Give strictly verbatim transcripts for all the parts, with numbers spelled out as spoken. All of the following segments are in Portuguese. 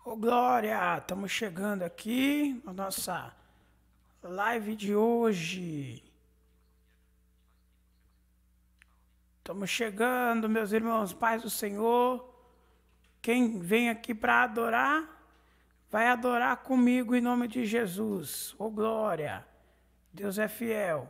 Ô Glória, estamos chegando aqui na nossa live de hoje. Estamos chegando, meus irmãos, paz do Senhor. Quem vem aqui para adorar, vai adorar comigo em nome de Jesus. Ô Glória, Deus é fiel.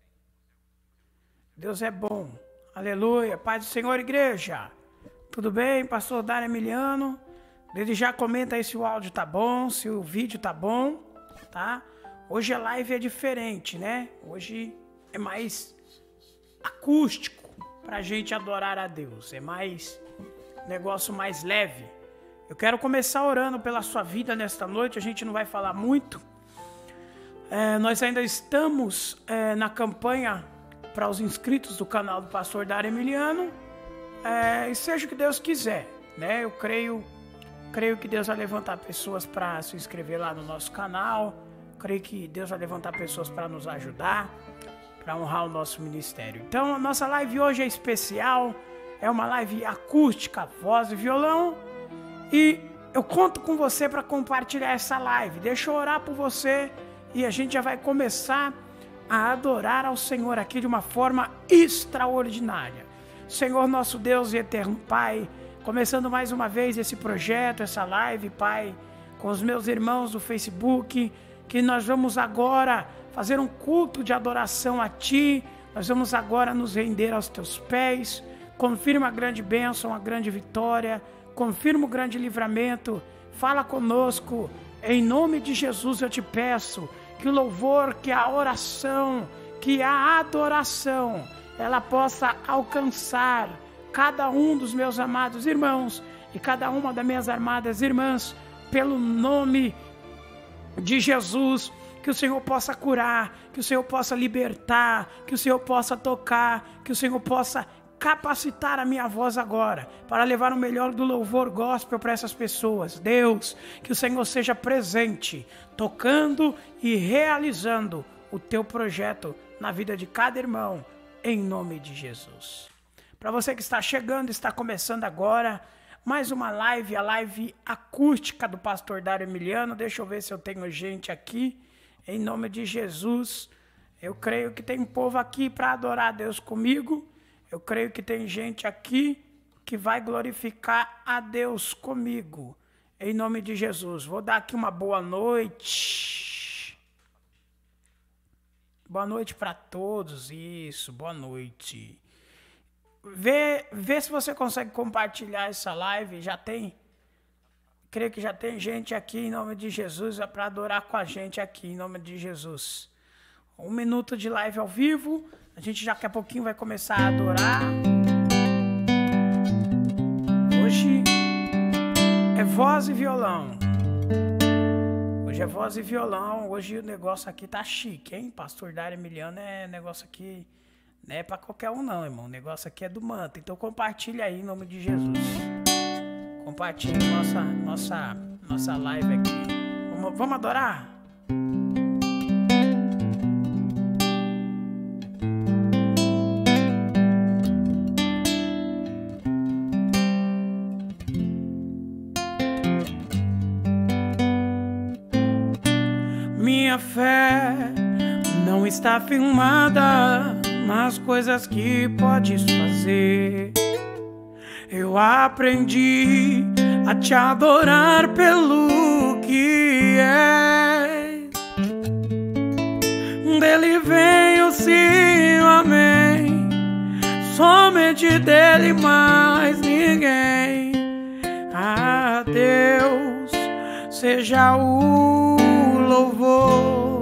Deus é bom. Aleluia. Paz do Senhor, igreja. Tudo bem, pastor Dário Emiliano? Desde já comenta aí se o áudio tá bom, se o vídeo tá bom, tá? Hoje a live é diferente, né? Hoje é mais acústico pra gente adorar a Deus. É mais negócio mais leve. Eu quero começar orando pela sua vida nesta noite. A gente não vai falar muito. É, nós ainda estamos é, na campanha para os inscritos do canal do pastor Dário Emiliano. É, e seja o que Deus quiser, né? Eu creio... Creio que Deus vai levantar pessoas para se inscrever lá no nosso canal. Creio que Deus vai levantar pessoas para nos ajudar, para honrar o nosso ministério. Então, a nossa live hoje é especial. É uma live acústica, voz e violão. E eu conto com você para compartilhar essa live. Deixa eu orar por você e a gente já vai começar a adorar ao Senhor aqui de uma forma extraordinária. Senhor nosso Deus e eterno Pai, começando mais uma vez esse projeto, essa live, Pai, com os meus irmãos do Facebook, que nós vamos agora fazer um culto de adoração a Ti, nós vamos agora nos render aos Teus pés. Confirma a grande bênção, a grande vitória, confirma o grande livramento, fala conosco, em nome de Jesus eu te peço, que o louvor, que a oração, que a adoração, ela possa alcançar cada um dos meus amados irmãos e cada uma das minhas amadas irmãs, pelo nome de Jesus, que o Senhor possa curar, que o Senhor possa libertar, que o Senhor possa tocar, que o Senhor possa capacitar a minha voz agora, para levar o melhor do louvor gospel para essas pessoas. Deus, que o Senhor seja presente, tocando e realizando o teu projeto na vida de cada irmão, em nome de Jesus. Para você que está chegando, está começando agora, mais uma live, a live acústica do pastor Dário Emiliano. Deixa eu ver se eu tenho gente aqui, em nome de Jesus. Eu creio que tem povo aqui para adorar a Deus comigo. Eu creio que tem gente aqui que vai glorificar a Deus comigo, em nome de Jesus. Vou dar aqui uma boa noite. Boa noite para todos, isso, boa noite. Vê, vê se você consegue compartilhar essa live. Já tem, creio que já tem gente aqui em nome de Jesus, é para adorar com a gente aqui em nome de Jesus. Um minuto de live ao vivo, a gente já daqui a pouquinho vai começar a adorar. Hoje é voz e violão. Hoje é voz e violão, hoje o negócio aqui tá chique, hein? Pastor Dário Emiliano é negócio aqui... Não é pra qualquer um não, irmão. O negócio aqui é do manto. Então compartilha aí em nome de Jesus. Compartilha nossa, nossa, nossa live aqui. Vamos, vamos adorar? Minha fé não está firmada nas coisas que podes fazer. Eu aprendi a te adorar pelo que és. Dele vem o sim, o amém. Somente dele, mais ninguém. A Deus seja o louvor.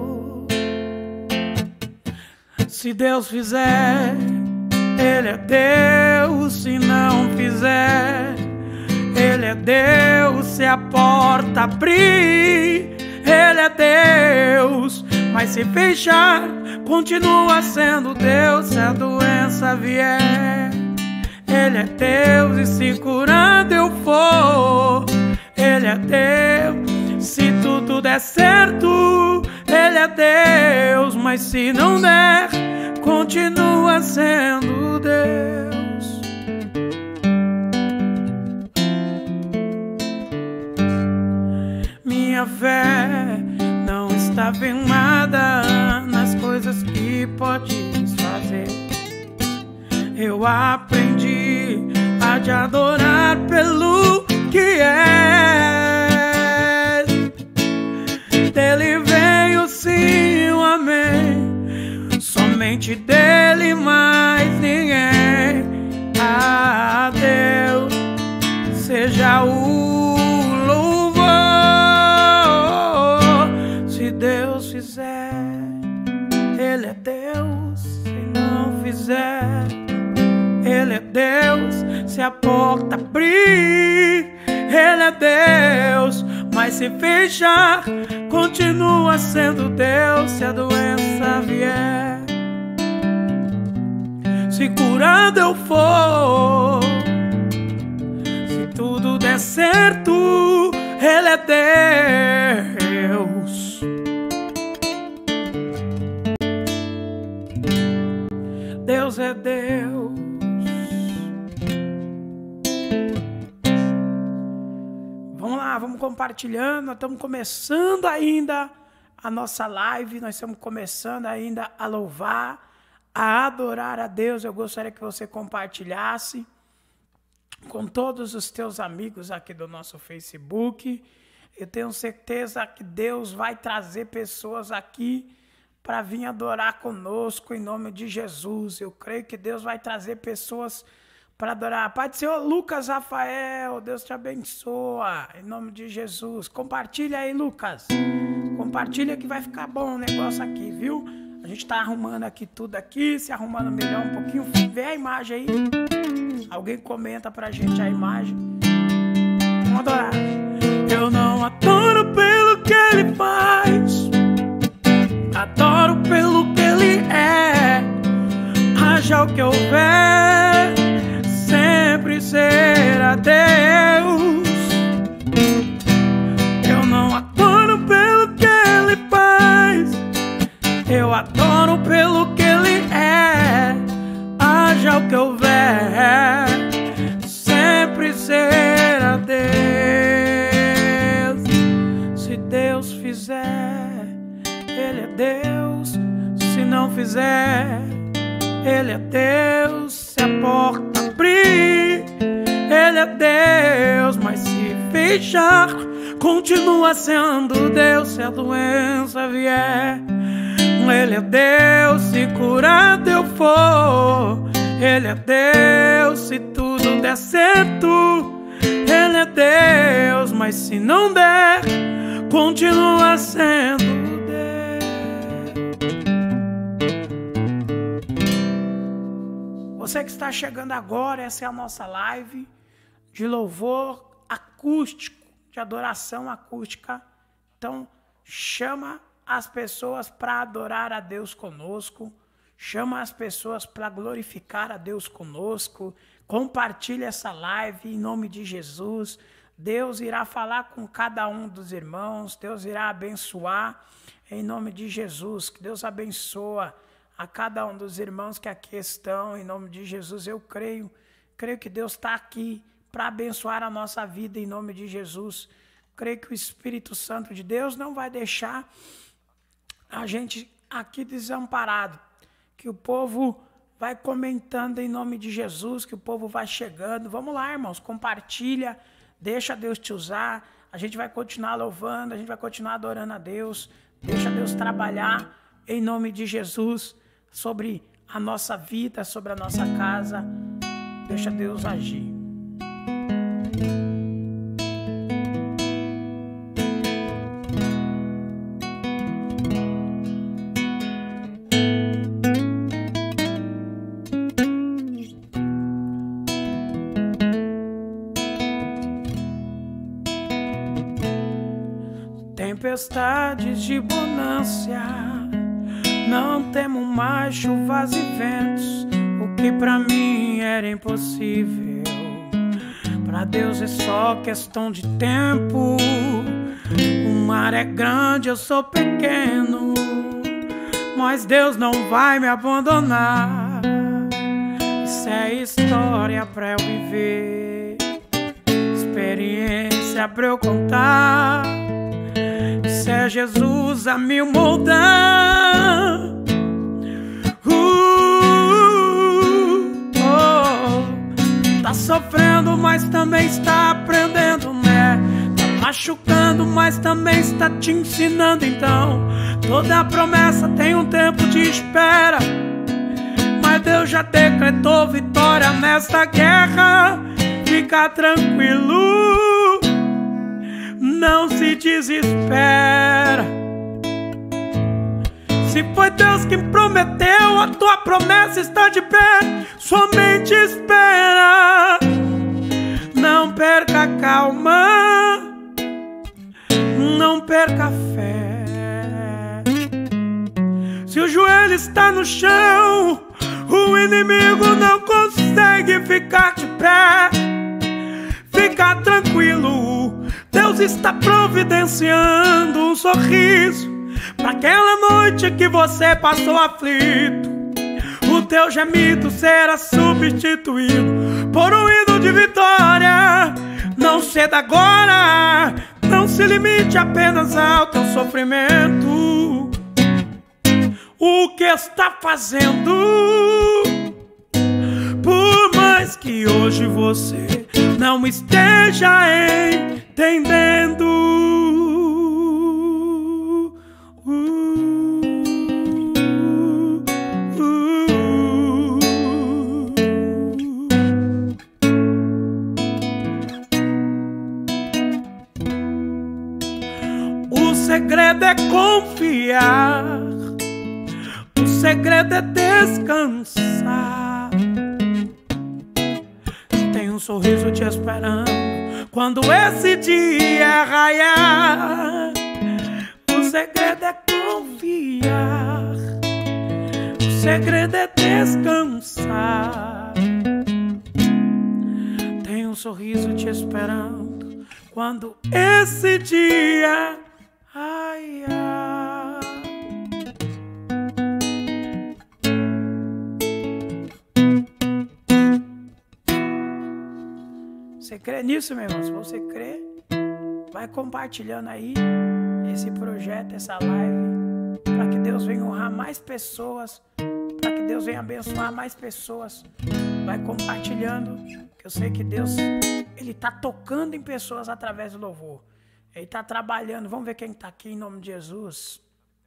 Se Deus fizer, Ele é Deus. Se não fizer, Ele é Deus. Se a porta abrir, Ele é Deus. Mas se fechar, continua sendo Deus. Se a doença vier, Ele é Deus. E se curando eu for, Ele é Deus. Se tudo der certo, Ele é Deus. Mas se não der, continua sendo Deus. minha fé não está firmada nas coisas que podes fazer. Eu aprendi a te adorar pelo que és. Dele veio sim o amém, somente dele mais ninguém. A Deus seja o louvor. Se Deus fizer, Ele é Deus. Se não fizer, Ele é Deus. Se a porta abrir, Ele é Deus. Mas se fechar, continua sendo Deus. Se a doença vier, se curado eu for, se tudo der certo, Ele é Deus. Deus é Deus. Vamos lá, vamos compartilhando. Nós estamos começando ainda a nossa live. Nós estamos começando ainda a louvar, a adorar a Deus. Eu gostaria que você compartilhasse com todos os teus amigos aqui do nosso Facebook. Eu tenho certeza que Deus vai trazer pessoas aqui para vir adorar conosco em nome de Jesus. Eu creio que Deus vai trazer pessoas para adorar. Pai do Senhor, Lucas Rafael, Deus te abençoa em nome de Jesus. Compartilha aí, Lucas. Compartilha que vai ficar bom o negócio aqui, viu? A gente tá arrumando aqui tudo aqui, se arrumando melhor um pouquinho. Vê a imagem aí. Alguém comenta pra gente a imagem. Vamos adorar. Eu não adoro pelo que Ele faz, adoro pelo que Ele é. Haja o que houver, sempre será Deus. Eu não adoro pelo que Ele faz, eu adoro pelo que Ele é. Haja o que houver, sempre será Deus. Se Deus fizer, Ele é Deus. Se não fizer, Ele é Deus. Se a porta abrir, Ele é Deus. Mas se fechar, continua sendo Deus. Se a doença vier, Ele é Deus. Se curado eu for, Ele é Deus. Se tudo der certo, Ele é Deus. Mas se não der, continua sendo Deus. Você que está chegando agora, essa é a nossa live de louvor acústico, de adoração acústica. Então, chama as pessoas para adorar a Deus conosco. Chama as pessoas para glorificar a Deus conosco. Compartilha essa live em nome de Jesus. Deus irá falar com cada um dos irmãos. Deus irá abençoar em nome de Jesus. Que Deus abençoa a cada um dos irmãos que aqui estão em nome de Jesus. Eu creio, creio que Deus está aqui para abençoar a nossa vida em nome de Jesus. Creio que o Espírito Santo de Deus não vai deixar a gente aqui desamparado. Que o povo vai comentando em nome de Jesus, que o povo vai chegando. Vamos lá, irmãos, compartilha, deixa Deus te usar. A gente vai continuar louvando, a gente vai continuar adorando a Deus. Deixa Deus trabalhar em nome de Jesus sobre a nossa vida, sobre a nossa casa. Deixa Deus agir. Tempestades de bonança, não temo mais chuvas e ventos. O que pra mim era impossível, pra Deus é só questão de tempo. O mar é grande, eu sou pequeno, mas Deus não vai me abandonar. Isso é história pra eu viver, experiência pra eu contar. Deixa Jesus a me moldar. Uh, oh. Tá sofrendo, mas também está aprendendo, né? Tá machucando, mas também está te ensinando. Então, toda promessa tem um tempo de espera, mas Deus já decretou vitória nesta guerra. Fica tranquilo, não se desespera. Se foi Deus que prometeu, a tua promessa está de pé. Somente espera, não perca a calma, não perca a fé. Se o joelho está no chão, o inimigo não consegue ficar de pé. Fica tranquilo, Deus está providenciando um sorriso para aquela noite que você passou aflito. O teu gemido será substituído por um hino de vitória. Não ceda agora, não se limite apenas ao teu sofrimento. O que está fazendo? Por mais que hoje você não esteja entendendo, uh, uh, uh. O segredo é confiar, o segredo é descansar. Tem um sorriso te esperando quando esse dia raiar. O segredo é confiar, o segredo é descansar. Tem um sorriso te esperando quando esse dia raiar. Você crê nisso, meu irmão? Se você crê, vai compartilhando aí esse projeto, essa live, para que Deus venha honrar mais pessoas, para que Deus venha abençoar mais pessoas. Vai compartilhando, que eu sei que Deus, Ele tá tocando em pessoas através do louvor. Ele tá trabalhando. Vamos ver quem tá aqui em nome de Jesus.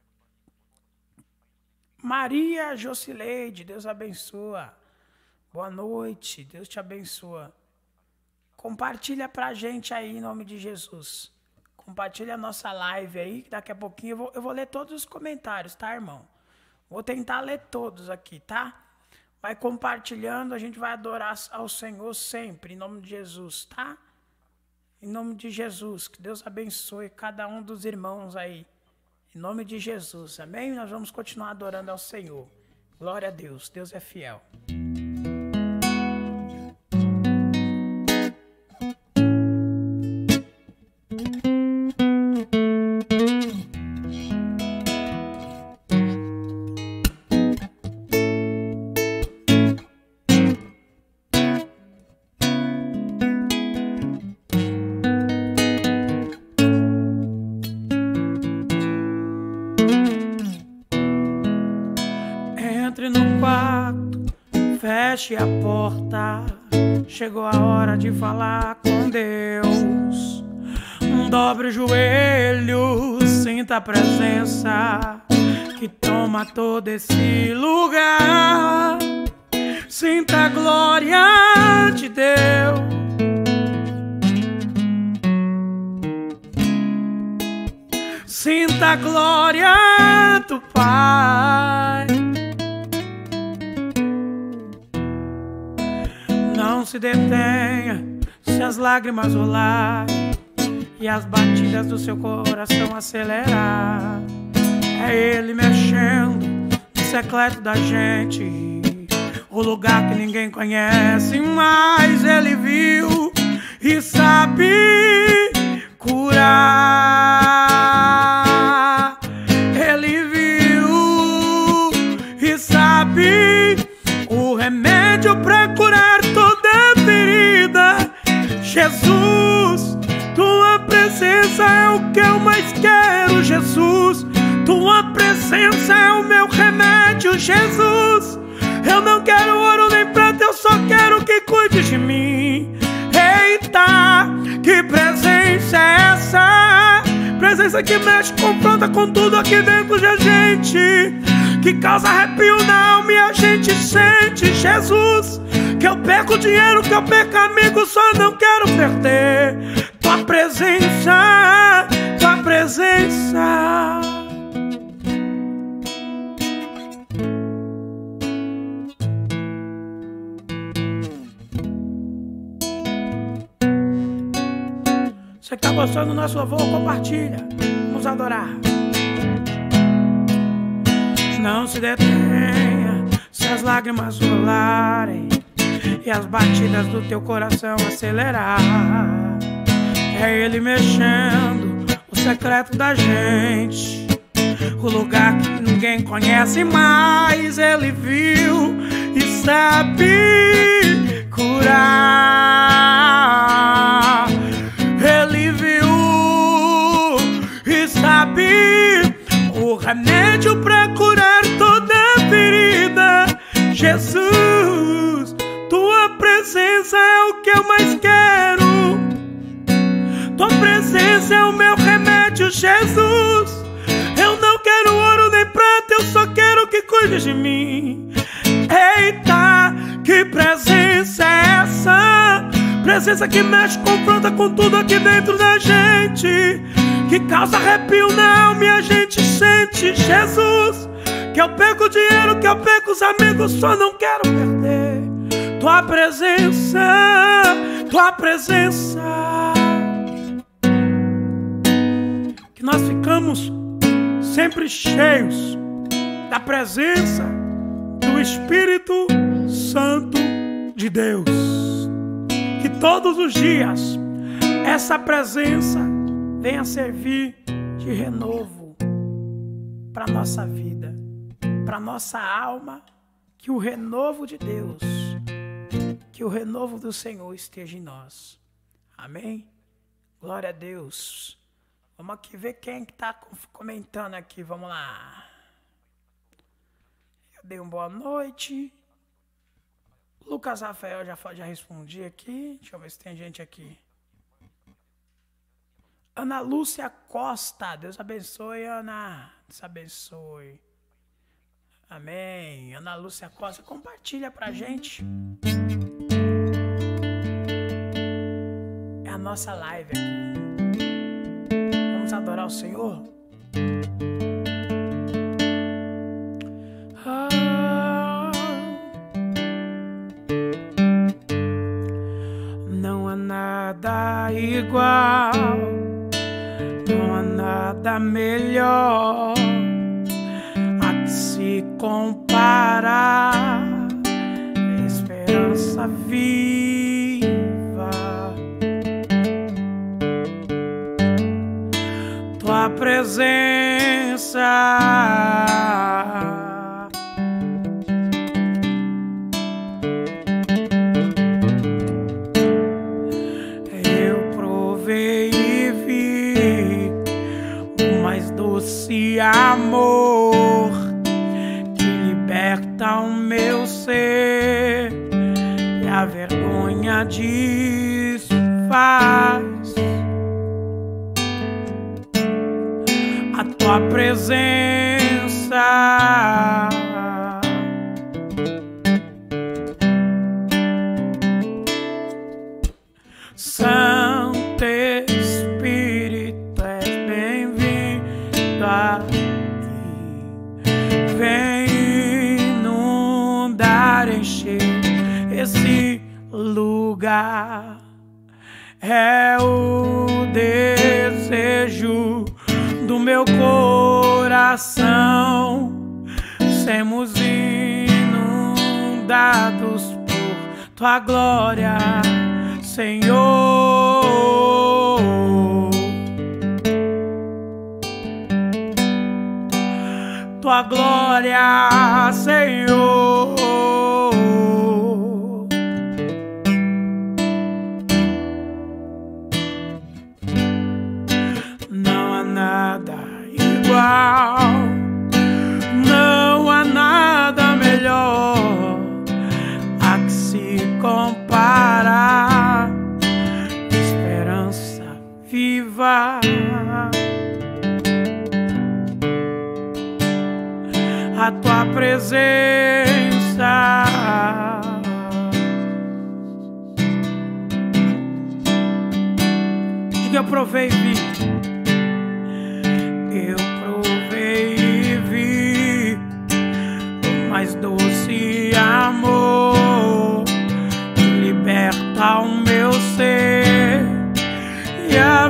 Maria Jocileide, Deus abençoa. Boa noite, Deus te abençoa. Compartilha pra gente aí em nome de Jesus. Compartilha a nossa live aí, que daqui a pouquinho eu vou, eu vou ler todos os comentários, tá, irmão? Vou tentar ler todos aqui, tá? Vai compartilhando, a gente vai adorar ao Senhor sempre, em nome de Jesus, tá? Em nome de Jesus, que Deus abençoe cada um dos irmãos aí. Em nome de Jesus, amém? Nós vamos continuar adorando ao Senhor. Glória a Deus, Deus é fiel. Feche a porta, chegou a hora de falar com Deus. Dobre o joelho, sinta a presença que toma todo esse lugar. Sinta a glória de Deus. Sinta a glória do Pai. Não se detenha se as lágrimas rolarem e as batidas do seu coração acelerar. É Ele mexendo no secreto da gente, o lugar que ninguém conhece, mas Ele viu e sabe curar. Ele viu e sabe o remédio para curar toda ferida. Jesus, tua presença é o que eu mais quero, Jesus. Tua presença é o meu remédio, Jesus. Eu não quero ouro nem prata, eu só quero que cuide de mim. Eita, que presença é essa? Presença que mexe, confronta com tudo aqui dentro de a gente, que causa arrepio na alma e a gente sente, Jesus. Que eu perco dinheiro, que eu perco amigos, só não quero perder tua presença, tua presença. Você que tá gostando do nosso louvor, compartilha. Vamos adorar. Não se detenha se as lágrimas rolarem e as batidas do teu coração acelerar. É Ele mexendo o secreto da gente, o lugar que ninguém conhece, mas Ele viu e sabe curar. Ele viu e sabe o remédio pra curar toda ferida. Jesus, tua presença é o que eu mais quero. Tua presença é o meu remédio, Jesus. Eu não quero ouro nem prata, eu só quero que cuide de mim. Eita, que presença é essa? Presença que mexe, confronta com tudo aqui dentro da gente, que causa arrepio na alma e a gente sente, Jesus. Que eu perco dinheiro, que eu perco os amigos, só não quero perder tua presença, tua presença. Que nós ficamos sempre cheios da presença do Espírito Santo de Deus. Que todos os dias essa presença venha servir de renovo para nossa vida, para nossa alma. Que o renovo de Deus, que o renovo do Senhor esteja em nós. Amém? Glória a Deus. Vamos aqui ver quem que está comentando aqui. Vamos lá. Eu dei uma boa noite. Lucas Rafael já, já respondi aqui. Deixa eu ver se tem gente aqui. Ana Lúcia Costa. Deus abençoe, Ana. Deus abençoe. Amém. Ana Lúcia Costa, compartilha pra gente. É a nossa live aqui. Vamos adorar o Senhor? Ah, não há nada igual, não há nada melhor a que se comparar. Esperança viva, tua presença eu provei e vi o mais doce amor que liberta o meu ser e a vergonha disso faz. A tua presença Santo Espírito, és bem-vindo aqui. Vem inundar, encher esse lugar. É o desejo do meu coração, sermos inundados por tua glória, Senhor. Tua glória, Senhor. igual. Não há nada melhor a que se comparar. Esperança viva, a tua presença. Diga: eu provei e vi. Eu provei e vi o mais doce amor que liberta o meu ser e a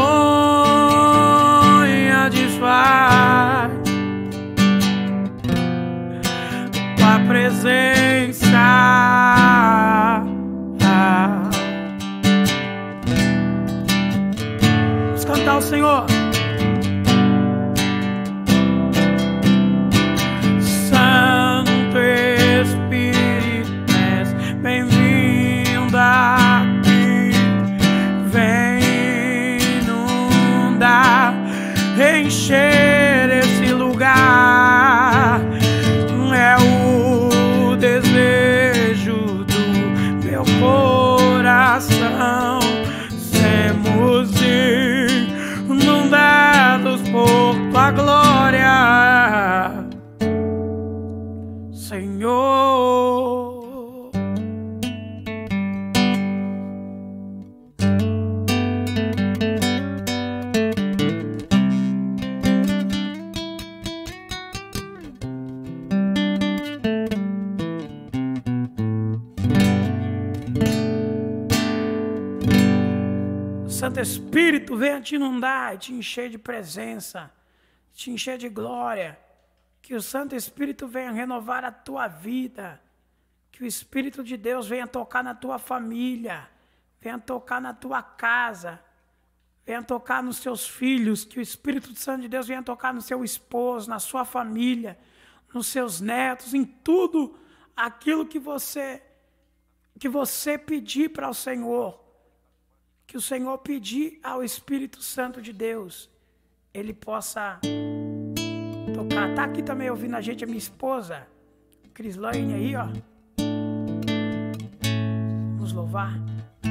vergonha desfaz. Tua presença, vamos cantar ao Senhor. Santo Espírito, és bem-vindo aqui. Vem inundar, encher esse lugar. É o desejo do meu coração. Sermos inundados por tua glória, Senhor. Santo Espírito, venha te inundar e te encher de presença, te encher de glória. Que o Santo Espírito venha renovar a tua vida. Que o Espírito de Deus venha tocar na tua família, venha tocar na tua casa, venha tocar nos seus filhos. Que o Espírito Santo de Deus venha tocar no seu esposo, na sua família, nos seus netos, em tudo aquilo que você, que você pedir para o Senhor. Que o Senhor pedir ao Espírito Santo de Deus, ele possa tocar. Tá aqui também ouvindo a gente a minha esposa, Crislaine aí, ó. Vamos louvar.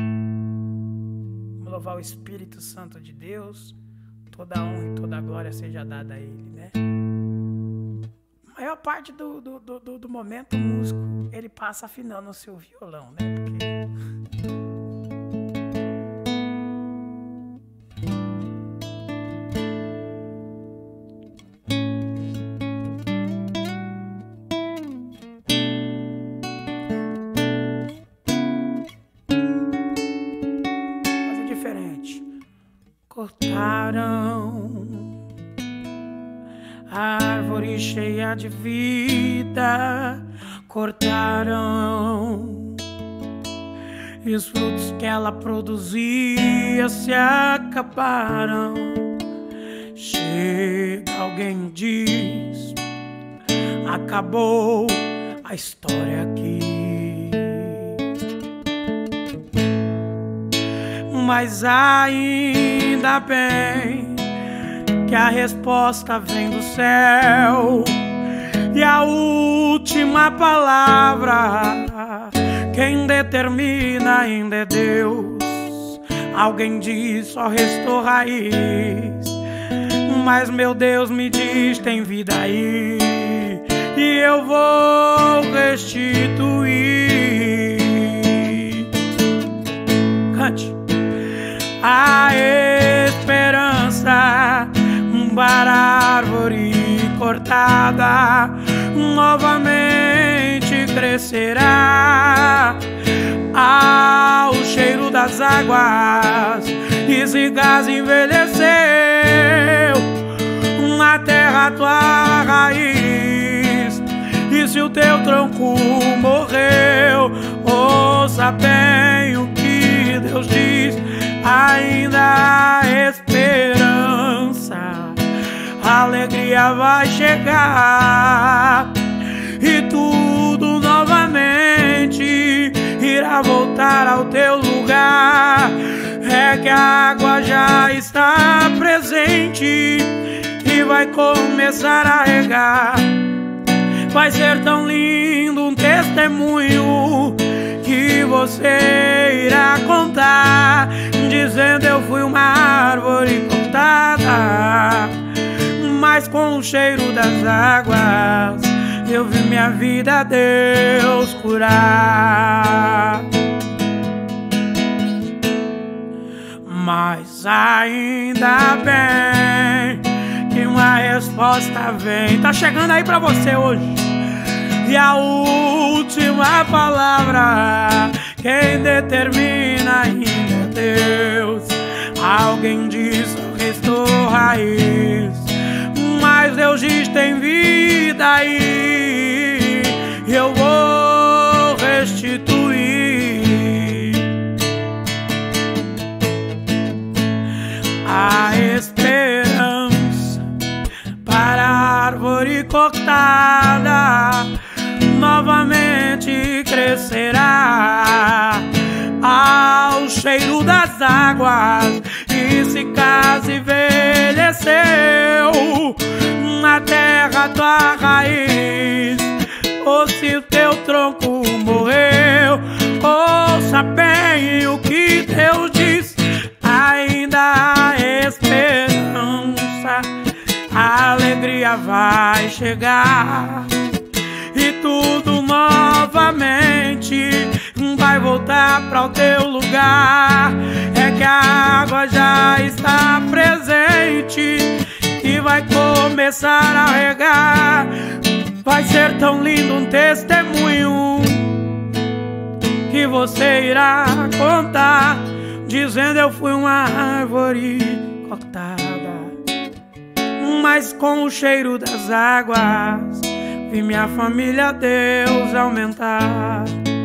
Vamos louvar o Espírito Santo de Deus. Toda a honra e toda a glória seja dada a ele, né? A maior parte do, do, do, do momento o músico, ele passa afinando o seu violão, né? Porque... cortaram a árvore cheia de vida, cortaram e os frutos que ela produzia se acabaram. Chega alguém e diz: acabou a história aqui. Mas ainda bem que a resposta vem do céu, e a última palavra quem determina ainda é Deus. Alguém diz: só restou raiz, mas meu Deus me diz: tem vida aí, e eu vou restituir. Cante. A esperança para a árvore cortada novamente crescerá. Ao cheiro das águas e Zigás envelheceu na terra tua raiz. E se o teu tronco morreu, ouça bem o que Deus diz: ainda há esperança, a alegria vai chegar e tudo novamente irá voltar ao teu lugar. É que a água já está presente e vai vai começar a regar. Vai ser tão lindo um testemunho que você irá contar, dizendo: eu fui uma árvore cortada, mas com o cheiro das águas eu vi minha vida Deus curar. Mas ainda bem que uma resposta vem. Tá chegando aí pra você hoje. E a última palavra quem determina ainda é Deus. Alguém diz: restou raiz, mas Deus diz: tem vida aí, e eu vou restituir. A esperança para a árvore cortada novamente crescerá ao cheiro das águas. E se casa envelheceu na terra tua raiz, ou se o teu tronco morreu, ouça bem o que Deus diz: ainda há esperança, a alegria vai chegar e tudo novamente vai voltar para o teu lugar. É que a água já está presente e vai começar a regar. Vai ser tão lindo um testemunho que você irá contar, dizendo: eu fui uma árvore cortada, mas com o cheiro das águas vi minha família Deus aumentar.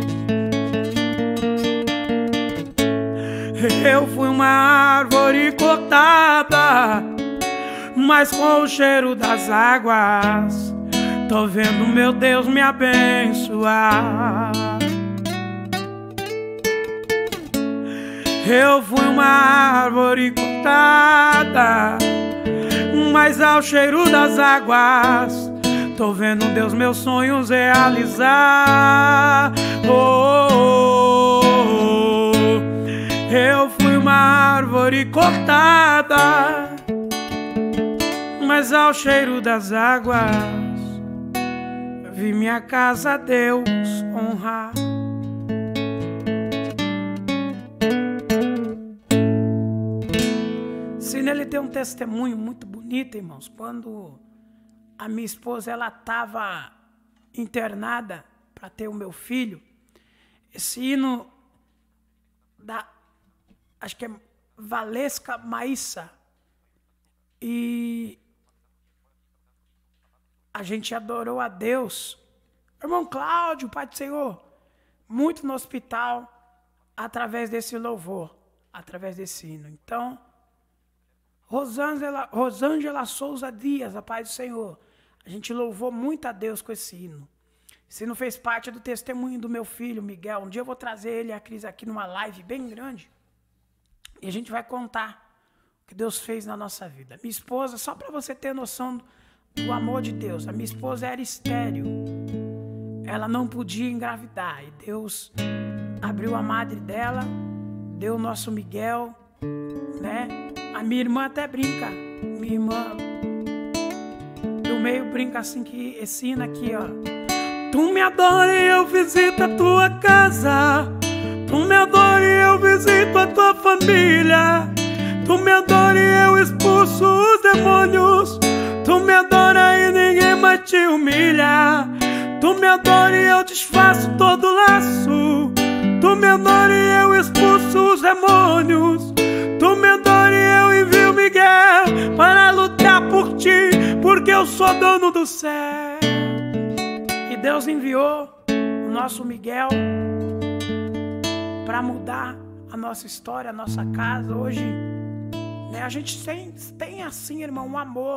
Eu fui uma árvore cortada, mas com o cheiro das águas tô vendo meu Deus me abençoar. Eu fui uma árvore cortada, mas ao cheiro das águas tô vendo Deus meus sonhos realizar. Oh, oh, oh. Eu fui uma árvore cortada, mas ao cheiro das águas vi minha casa Deus honrar. Se nele tem um testemunho muito bonito, irmãos. Quando a minha esposa ela estava internada para ter o meu filho, esse hino da, acho que é Valesca Maíssa, e a gente adorou a Deus. Irmão Cláudio, Pai do Senhor, muito no hospital, através desse louvor, através desse hino. Então, Rosângela, Rosângela Souza Dias, a Pai do Senhor, a gente louvou muito a Deus com esse hino. Esse hino fez parte do testemunho do meu filho, Miguel. Um dia eu vou trazer ele e a Cris aqui numa live bem grande, e a gente vai contar o que Deus fez na nossa vida. Minha esposa, só para você ter noção do, do amor de Deus, a minha esposa era estéril, ela não podia engravidar, e Deus abriu a madre dela, deu o nosso Miguel, né? A minha irmã até brinca, minha irmã do meio brinca assim, que esse hino aqui, ó: tu me adora e eu visito a tua casa, tu me adora e eu visito a tua família, tu me adora e eu expulso os demônios, tu me adora e ninguém mais te humilha, tu me adora e eu desfaço todo laço, tu me adora e eu expulso os demônios, tu me adora e eu envio Miguel para lutar por ti, porque eu sou dono do céu. E Deus enviou o nosso Miguel para mudar a nossa história, a nossa casa. Hoje, né, a gente tem, tem assim, irmão, um amor.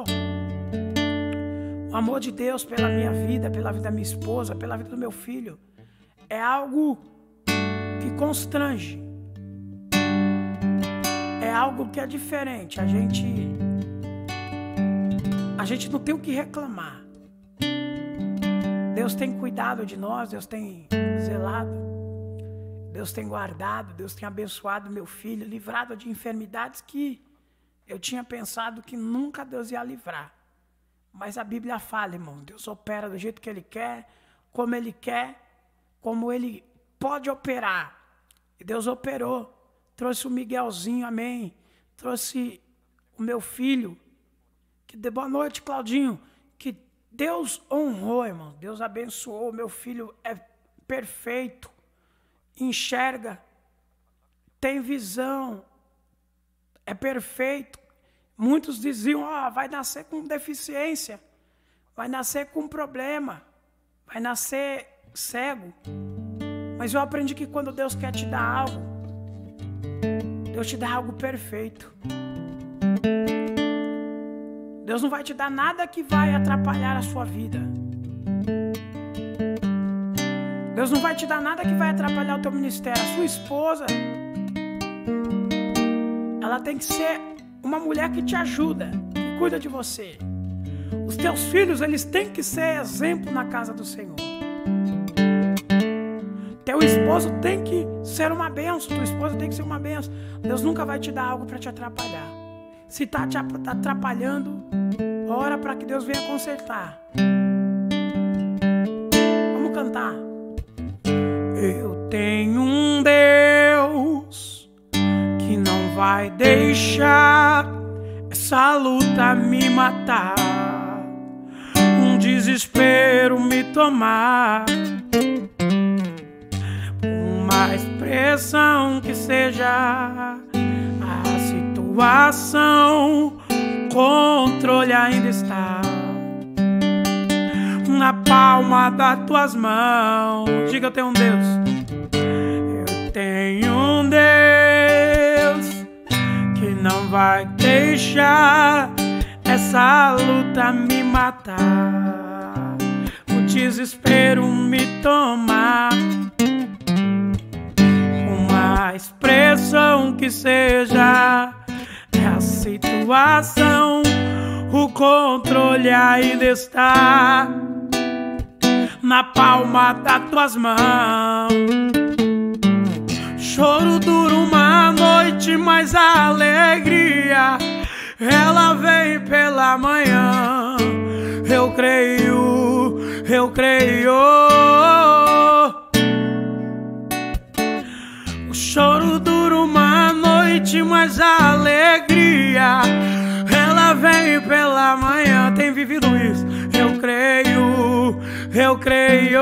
O amor de Deus pela minha vida, pela vida da minha esposa, pela vida do meu filho. É algo que constrange. É algo que é diferente. A gente, a gente não tem o que reclamar. Deus tem cuidado de nós, Deus tem zelado, Deus tem guardado, Deus tem abençoado meu filho, livrado de enfermidades que eu tinha pensado que nunca Deus ia livrar. Mas a Bíblia fala, irmão, Deus opera do jeito que Ele quer, como Ele quer, como Ele pode operar. E Deus operou, trouxe o Miguelzinho, amém, trouxe o meu filho, que de boa noite, Claudinho, que Deus honrou, irmão, Deus abençoou, meu filho é perfeito, enxerga, tem visão, é perfeito. Muitos diziam, ó, oh, vai nascer com deficiência, vai nascer com problema, vai nascer cego. Mas eu aprendi que quando Deus quer te dar algo, Deus te dá algo perfeito. Deus não vai te dar nada que vai atrapalhar a sua vida. Deus não vai te dar nada que vai atrapalhar o teu ministério. A sua esposa, ela tem que ser uma mulher que te ajuda, que cuida de você. Os teus filhos, eles têm que ser exemplo na casa do Senhor. Teu esposo tem que ser uma bênção, tua esposa tem que ser uma bênção. Deus nunca vai te dar algo para te atrapalhar. Se está te atrapalhando, ora para que Deus venha consertar. Vamos cantar. Eu tenho um Deus que não vai deixar essa luta me matar, um desespero me tomar. Por mais pressão que seja a situação, o controle ainda está na palma das tuas mãos. Diga, eu tenho um Deus. Eu tenho um Deus que não vai deixar essa luta me matar, o desespero me tomar. Por mais pressão que seja a situação, o controle ainda está na palma das tuas mãos. Choro dura uma noite, mas a alegria ela vem pela manhã. Eu creio, eu creio. O choro dura uma noite, mas a alegria ela vem pela manhã. Tem vivido isso? Eu creio, eu creio.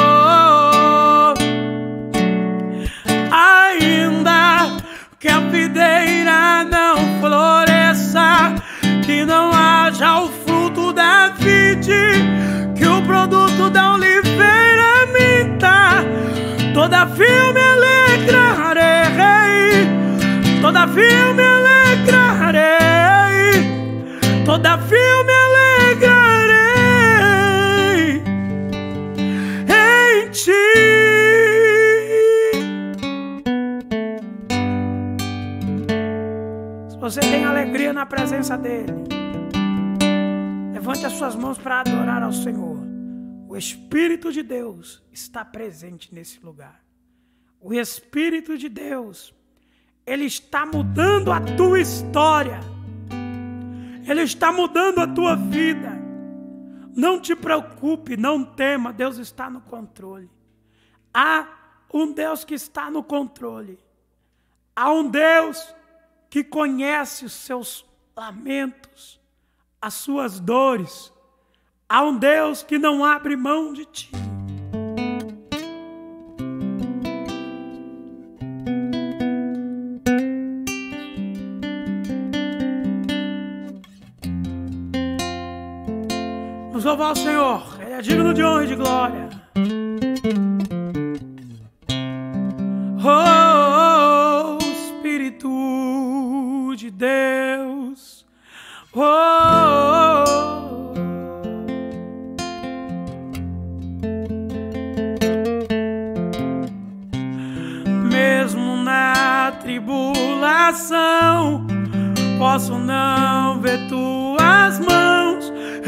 Ainda que a videira não floresça, que não haja o fruto da vide, que o produto da oliveira minta, todavia me alegrarei, todavia me alegrarei, todavia me alegrarei em ti. Você tem alegria na presença dele, levante as suas mãos para adorar ao Senhor. O Espírito de Deus está presente nesse lugar. O Espírito de Deus, ele está mudando a tua história, ele está mudando a tua vida. Não te preocupe, não tema, Deus está no controle. Há um Deus que está no controle. Há um Deus que conhece os seus lamentos, as suas dores. Há um Deus que não abre mão de ti. Vamos louvar o Senhor, Ele é digno de honra e de glória. Oh, Espírito de Deus, oh, mesmo na tribulação, posso não ver tuas mãos,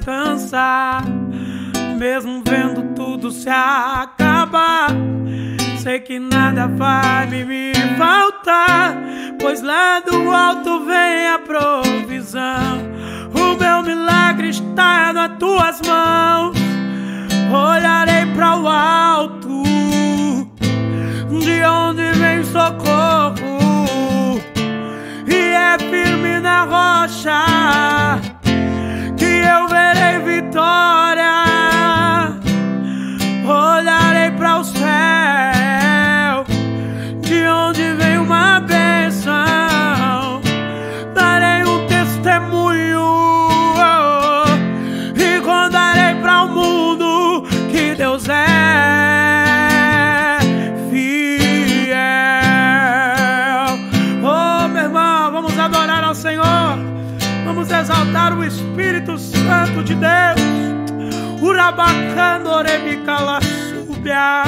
descansar, mesmo vendo tudo se acabar. Sei que nada vai me faltar, pois lá do alto vem a provisão. O meu milagre está nas tuas mãos. Olharei para o alto, de onde vem socorro, e é firme na rocha que eu verei vitória. Olharei para o céu, de onde vem uma bênção. Darei um testemunho, oh, e contarei para o mundo que Deus é fiel. Oh, meu irmão, vamos adorar ao Senhor. Vamos exaltar o Espírito Santo de Deus. Urabacando orebicala súbia.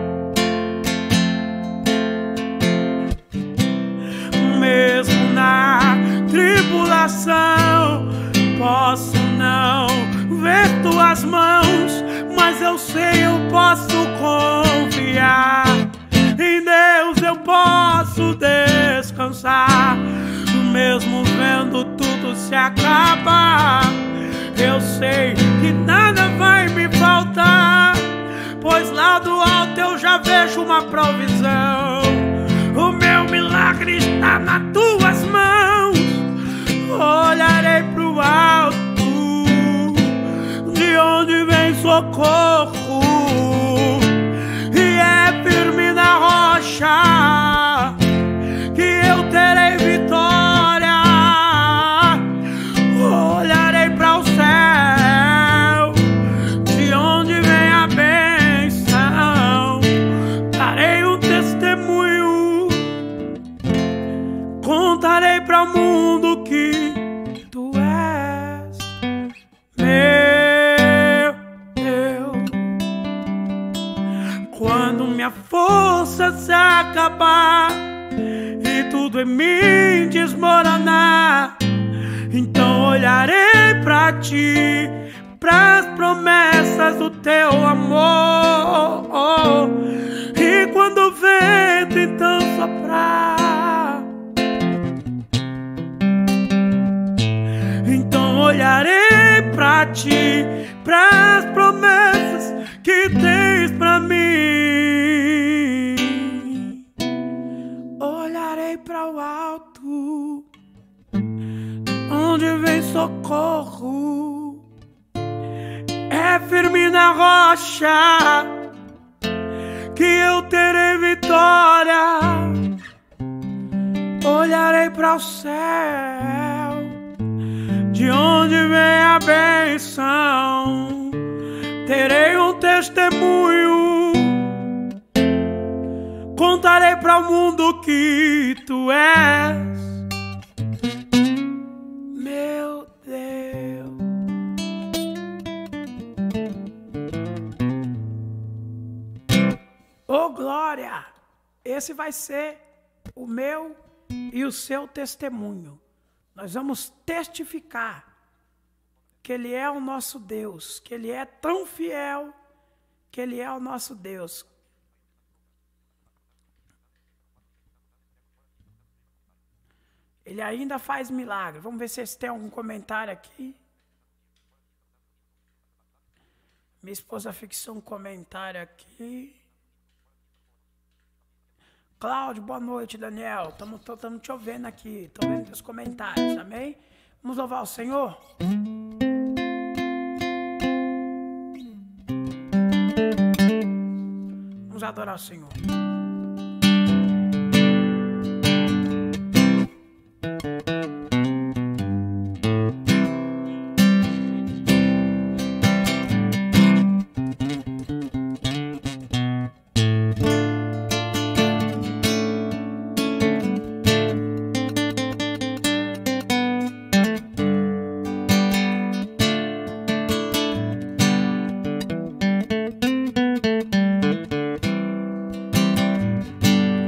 Mesmo na tribulação, posso não ver tuas mãos, mas eu sei, eu posso confiar. Em Deus eu posso descansar, mesmo vendo tudo se acabar. Eu sei que nada vai me faltar, pois lá do alto eu já vejo uma provisão. O meu milagre está nas tuas mãos. Olharei pro alto, de onde vem socorro, e é firme na rocha que eu terei vitória. Olharei para o céu, de onde vem a bênção. Darei um testemunho, contarei para o mundo que tu és meu Deus. Quando minha força se acabar e tudo em mim desmoronar, então olharei pra ti, pras promessas do teu amor. E quando o vento então soprar, então olharei pra ti, pras promessas que tens pra mim. Olharei para o alto, onde vem socorro, é firme na rocha que eu terei vitória. Olharei para o céu, de onde vem a bênção. Terei um testemunho, contarei para o mundo que tu és meu Deus. Oh, glória! Esse vai ser o meu e o seu testemunho. Nós vamos testificar que Ele é o nosso Deus, que Ele é tão fiel, que Ele é o nosso Deus. Ele ainda faz milagre. Vamos ver se vocês têm algum comentário aqui. Minha esposa fixou um comentário aqui. Cláudio, boa noite, Daniel. Estamos te ouvindo aqui. Estou vendo os comentários, amém? Vamos louvar o Senhor? Vamos adorar o Senhor.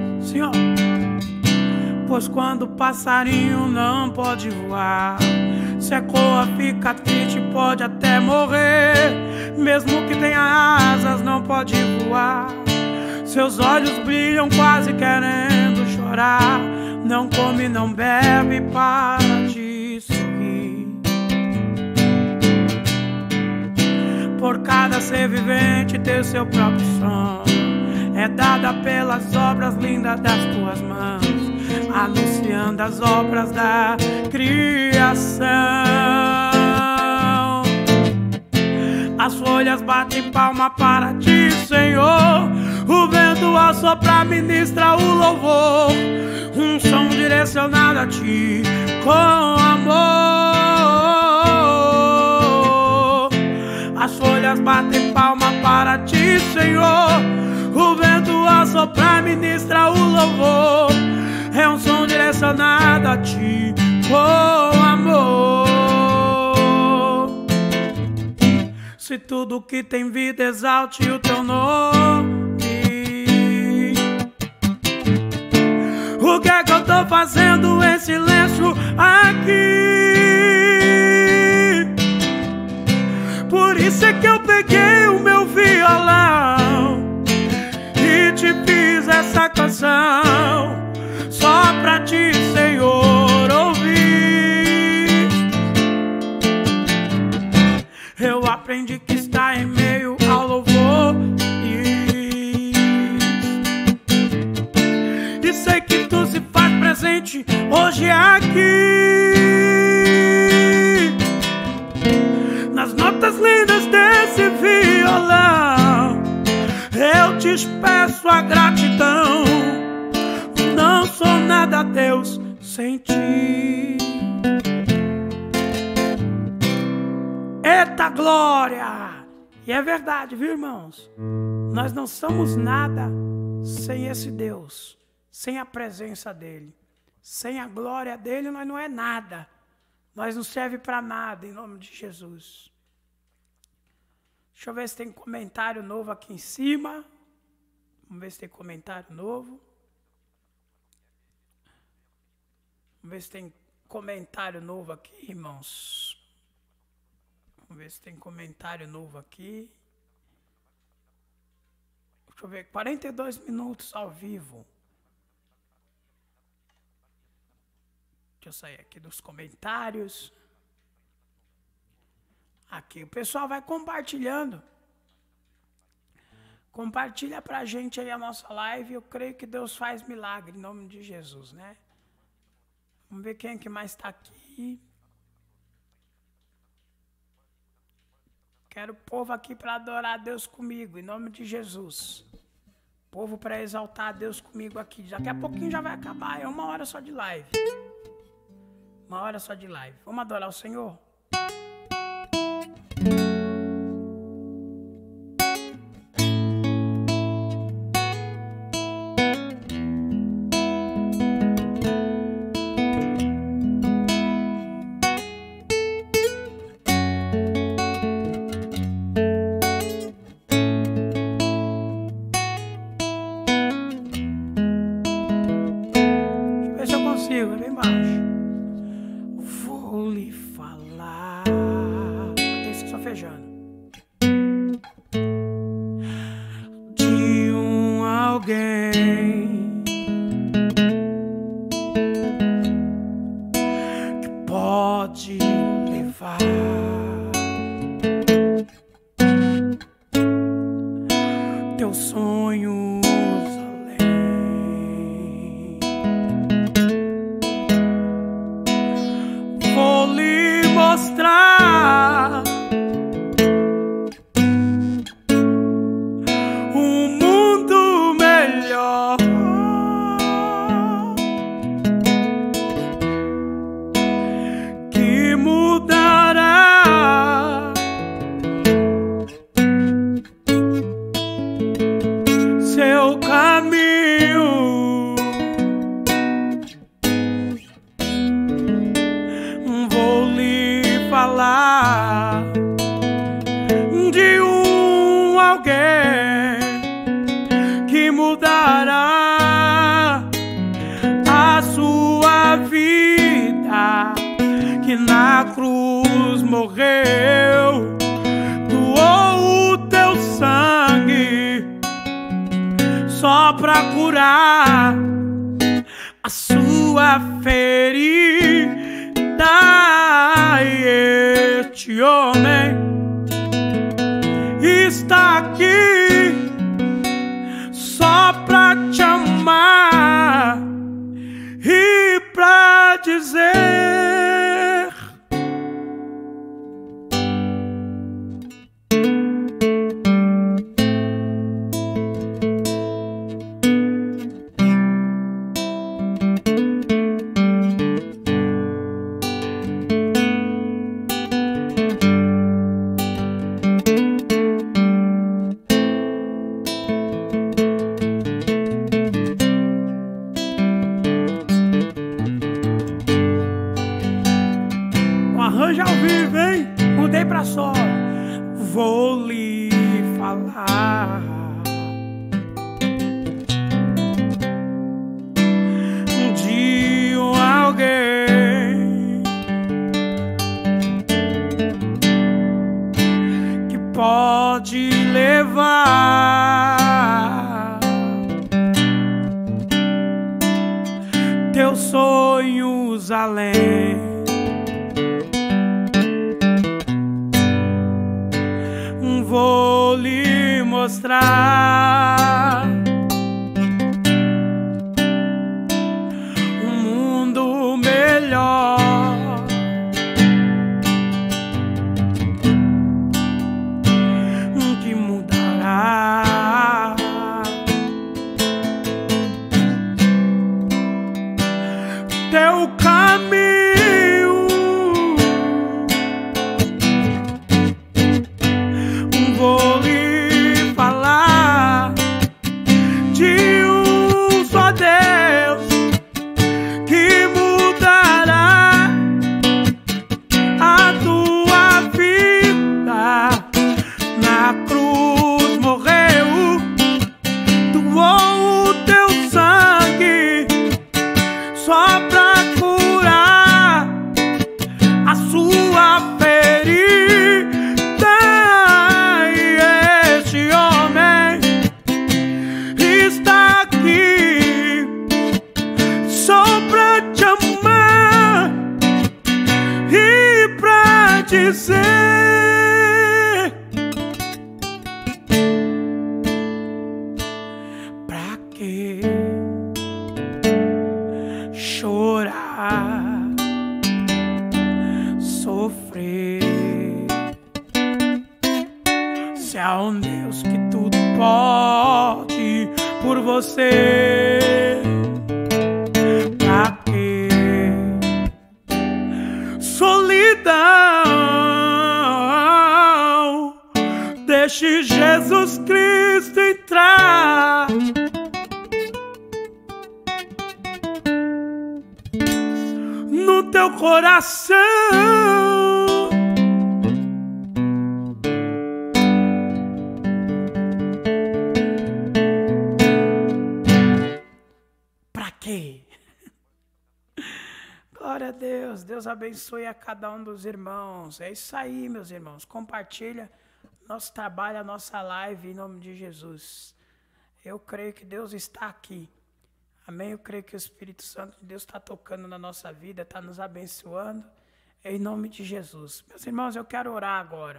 Pois quando o passarinho não pode voar, Se ecoa, fica triste, pode até morrer. Mesmo que tenha asas, não pode voar. Seus olhos brilham quase querendo chorar. Não come, não bebe para de sorrir. Por cada ser vivente ter seu próprio som, é dada pelas obras lindas das tuas mãos, anunciando as obras da criação. As folhas batem palma para ti, Senhor. O vento assopra, ministra o louvor, um som direcionado a ti com amor. As folhas batem palma para ti, Senhor. O vento assopra, ministra o louvor, é um som direcionado a ti com amor. Se tudo que tem vida exalte o teu nome, o que é que eu tô fazendo em silêncio aqui? Por isso é que eu peguei o meu violão e te fiz essa canção, só pra ti, Senhor, ouvir. Eu aprendi que está em meio ao louvor, e sei que tu se faz presente hoje aqui, nas notas lindas desse violão. Eu te peço a gratidão, não sou nada, Deus, sem ti. Eita glória! E é verdade, viu, irmãos? Nós não somos nada sem esse Deus, sem a presença dele, sem a glória dele. Nós não é nada, nós não serve para nada, em nome de Jesus. Deixa eu ver se tem comentário novo aqui em cima. Vamos ver se tem comentário novo. Vamos ver se tem comentário novo aqui, irmãos. Vamos ver se tem comentário novo aqui. Deixa eu ver, quarenta e dois minutos ao vivo. Deixa eu sair aqui dos comentários. Aqui, o pessoal vai compartilhando. Compartilha pra gente aí a nossa live. Eu creio que Deus faz milagre, em nome de Jesus, né? Vamos ver quem é que mais está aqui. Quero o povo aqui para adorar a Deus comigo, em nome de Jesus. Povo para exaltar a Deus comigo aqui. Daqui a pouquinho já vai acabar, é uma hora só de live. Uma hora só de live. Vamos adorar o Senhor? Na cruz morreu, doou o teu sangue só pra curar a sua ferida. E este homem está aqui só pra te amar e pra dizer: arranjo ao vivo, hein? Mudei pra só. Vou lhe falar de um alguém que pode levar teus sonhos além. Vou lhe mostrar um mundo melhor, que mudará teu caminho. Vou lhe falar de um só Deus que mudará a tua vida. Na cruz morreu, doou o teu sangue só pra curar a sua ferida. Dizer pra que chorar, sofrer, se há um Deus que tudo pode por você? Pra que solidão? Deixe Jesus Cristo entrar no teu coração. Pra quê? Glória a Deus. Deus abençoe a cada um dos irmãos. É isso aí, meus irmãos. Compartilha nosso trabalho, a nossa live, em nome de Jesus. Eu creio que Deus está aqui. Amém? Eu creio que o Espírito Santo de Deus está tocando na nossa vida, está nos abençoando. Em nome de Jesus. Meus irmãos, eu quero orar agora.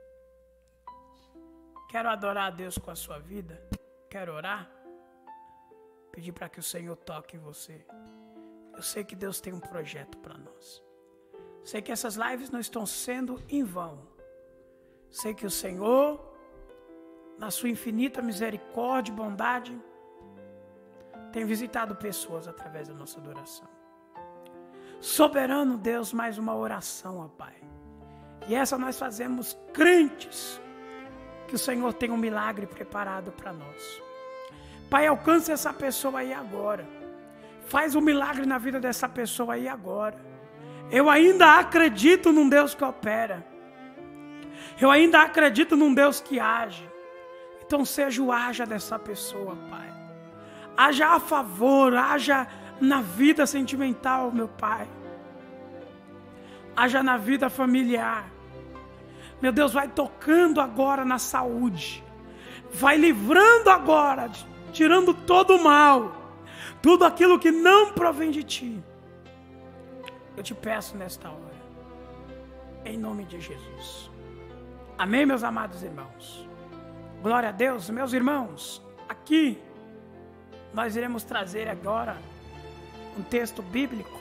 Quero adorar a Deus com a sua vida. Quero orar. Pedir para que o Senhor toque em você. Eu sei que Deus tem um projeto para nós. Sei que essas lives não estão sendo em vão. Sei que o Senhor, na sua infinita misericórdia e bondade, tem visitado pessoas através da nossa adoração. Soberano Deus, mais uma oração, ó Pai. E essa nós fazemos crentes que o Senhor tem um milagre preparado para nós. Pai, alcance essa pessoa aí agora. Faz um milagre na vida dessa pessoa aí agora. Eu ainda acredito num Deus que opera. Eu ainda acredito num Deus que age. Então seja o haja dessa pessoa, Pai. Haja a favor, haja na vida sentimental, meu Pai. Haja na vida familiar. Meu Deus, vai tocando agora na saúde. Vai livrando agora, tirando todo o mal. Tudo aquilo que não provém de Ti. Eu te peço nesta hora. Em nome de Jesus. Amém, meus amados irmãos. Glória a Deus, meus irmãos. Aqui, nós iremos trazer agora um texto bíblico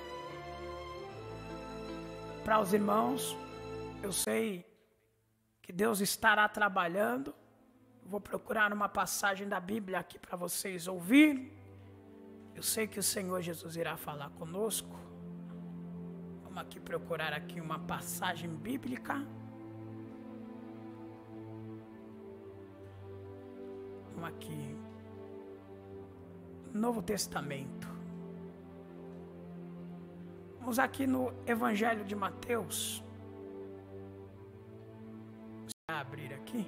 para os irmãos. Eu sei que Deus estará trabalhando. Vou procurar uma passagem da Bíblia aqui para vocês ouvirem. Eu sei que o Senhor Jesus irá falar conosco. Vamos aqui procurar aqui uma passagem bíblica. Vamos aqui. Novo Testamento. Vamos aqui no Evangelho de Mateus. Vou abrir aqui.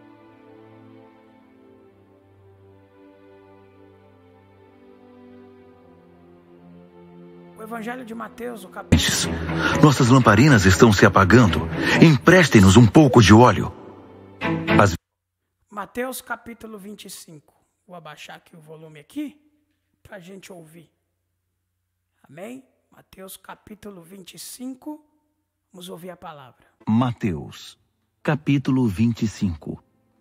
O Evangelho de Mateus, o capítulo... Nossas lamparinas estão se apagando. Emprestem-nos um pouco de óleo. As... Mateus capítulo vinte e cinco. Vou abaixar aqui o volume aqui para a gente ouvir. Amém? Mateus capítulo vinte e cinco. Vamos ouvir a palavra. Mateus capítulo vinte e cinco.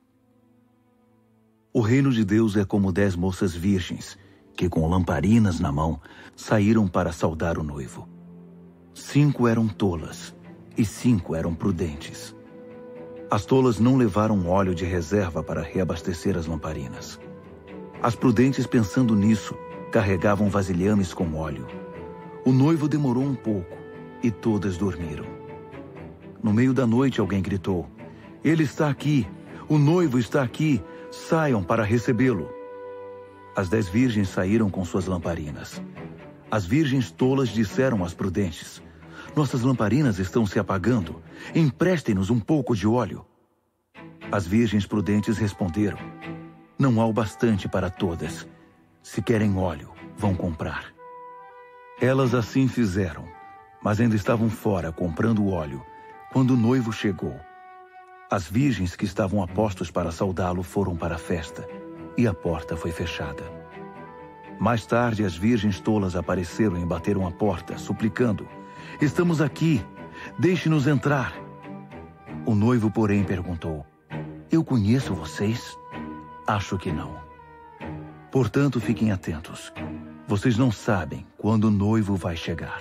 O reino de Deus é como dez moças virgens que com lamparinas na mão saíram para saudar o noivo. Cinco eram tolas e cinco eram prudentes. As tolas não levaram óleo de reserva para reabastecer as lamparinas. As prudentes, pensando nisso, carregavam vasilhames com óleo. O noivo demorou um pouco e todas dormiram. No meio da noite alguém gritou: "Ele está aqui! O noivo está aqui! Saiam para recebê-lo!" As dez virgens saíram com suas lamparinas. As virgens tolas disseram às prudentes: "Nossas lamparinas estão se apagando. Emprestem-nos um pouco de óleo." As virgens prudentes responderam: "Não há o bastante para todas. Se querem óleo, vão comprar." Elas assim fizeram, mas ainda estavam fora comprando óleo quando o noivo chegou. As virgens que estavam a postos para saudá-lo foram para a festa e a porta foi fechada. Mais tarde, as virgens tolas apareceram e bateram a porta, suplicando: "Estamos aqui, deixe-nos entrar." O noivo, porém, perguntou: "Eu conheço vocês?" "Acho que não. Portanto, fiquem atentos. Vocês não sabem quando o noivo vai chegar."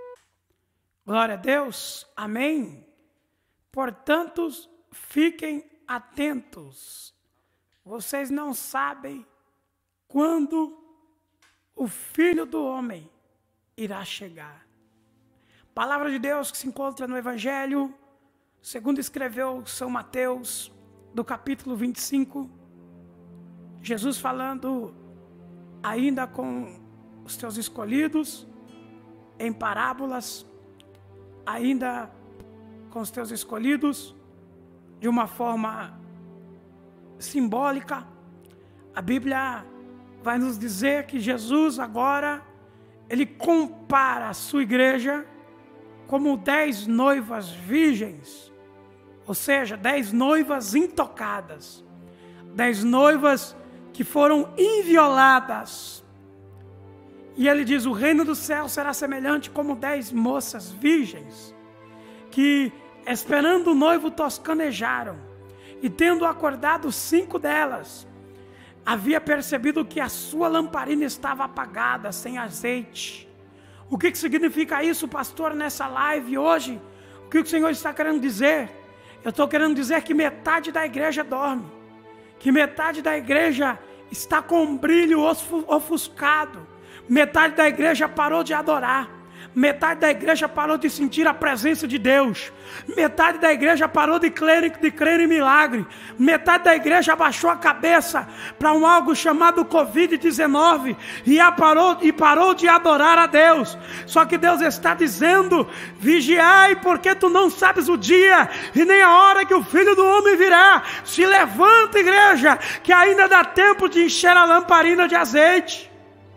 Glória a Deus. Amém. Portanto, fiquem atentos. Vocês não sabem quando o Filho do Homem irá chegar. Palavra de Deus que se encontra no Evangelho, segundo escreveu São Mateus, do capítulo vinte e cinco. Jesus falando ainda com os seus escolhidos, em parábolas, ainda com os teus escolhidos, de uma forma simbólica. A Bíblia vai nos dizer que Jesus agora, ele compara a sua igreja como dez noivas virgens, ou seja, dez noivas intocadas, dez noivas que foram invioladas. E ele diz: o reino do céu será semelhante como dez moças virgens, que esperando o noivo toscanejaram, e tendo acordado cinco delas, havia percebido que a sua lamparina estava apagada, sem azeite. O que, que significa isso, pastor, nessa live hoje? O que o Senhor está querendo dizer? Eu estou querendo dizer que metade da igreja dorme, que metade da igreja está com um brilho ofuscado, metade da igreja parou de adorar, metade da igreja parou de sentir a presença de Deus, metade da igreja parou de crer, de crer em milagre, metade da igreja abaixou a cabeça para um algo chamado covid dezenove e, parou, e parou de adorar a Deus. Só que Deus está dizendo: vigiai, porque tu não sabes o dia e nem a hora que o Filho do Homem virá. Se levanta, igreja, que ainda dá tempo de encher a lamparina de azeite.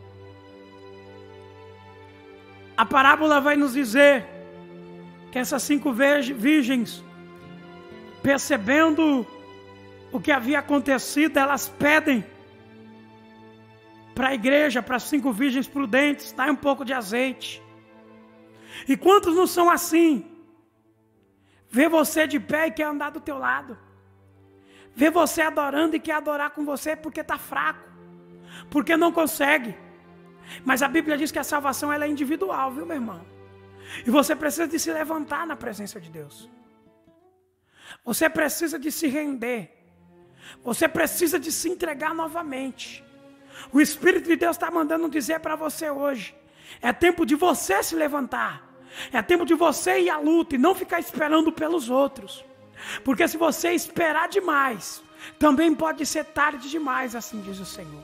A parábola vai nos dizer que essas cinco virgens, percebendo o que havia acontecido, elas pedem para a igreja, para as cinco virgens prudentes, dá um pouco de azeite. E quantos não são assim? Vê você de pé e quer andar do teu lado. Vê você adorando e quer adorar com você porque está fraco, porque não consegue. Mas a Bíblia diz que a salvação ela é individual, viu, meu irmão? E você precisa de se levantar na presença de Deus. Você precisa de se render. Você precisa de se entregar novamente. O Espírito de Deus está mandando dizer para você hoje: é tempo de você se levantar. É tempo de você ir à luta e não ficar esperando pelos outros. Porque se você esperar demais, também pode ser tarde demais, assim diz o Senhor.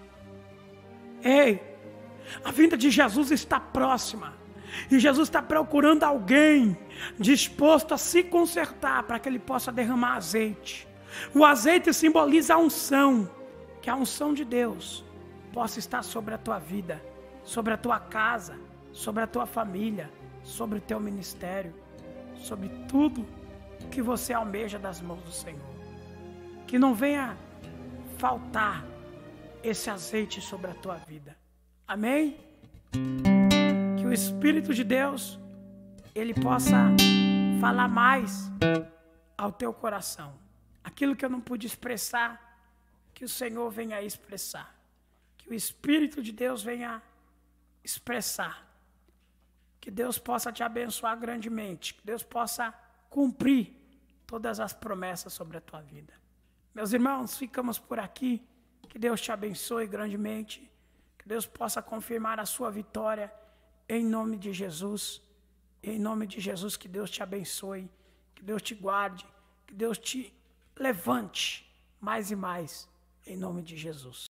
Ei, a vinda de Jesus está próxima. E Jesus está procurando alguém disposto a se consertar para que ele possa derramar azeite. O azeite simboliza a unção, que a unção de Deus possa estar sobre a tua vida, sobre a tua casa, sobre a tua família, sobre o teu ministério, sobre tudo que você almeja das mãos do Senhor. Que não venha faltar esse azeite sobre a tua vida. Amém? Que o Espírito de Deus, ele possa falar mais ao teu coração. Aquilo que eu não pude expressar, que o Senhor venha expressar. Que o Espírito de Deus venha expressar. Que Deus possa te abençoar grandemente. Que Deus possa cumprir todas as promessas sobre a tua vida. Meus irmãos, ficamos por aqui. Que Deus te abençoe grandemente. Que Deus possa confirmar a sua vitória. Em nome de Jesus. Em nome de Jesus, que Deus te abençoe. Que Deus te guarde. Que Deus te levante mais e mais. Em nome de Jesus.